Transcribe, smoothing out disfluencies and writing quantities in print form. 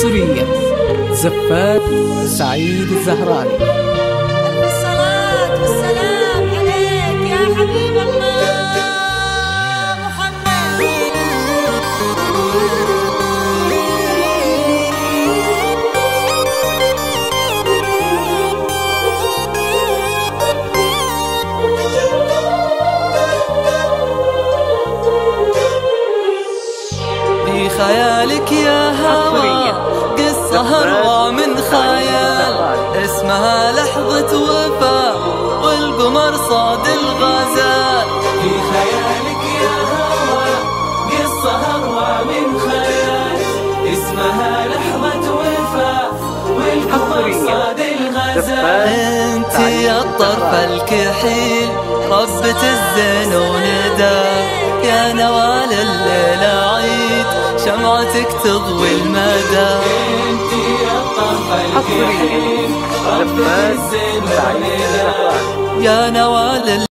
حصريا زفات سعيد الزهراني. ألف الصلاة والسلام عليك يا حبيب الله محمد. في خيالك يا هوى قصة هروى من خيال، اسمها لحظة وفاء والقمر صاد الغزال. في خيالك يا هوى قصة هروى من خيال، اسمها لحظة وفاء والقمر صاد الغزال. انت يا الطرف الكحيل ربة الزين وندى، يا نوال الليلة عيد شمعتك تضوي المدى. انت يا الطرف الكحيل ربة الزين وندى، يا نوال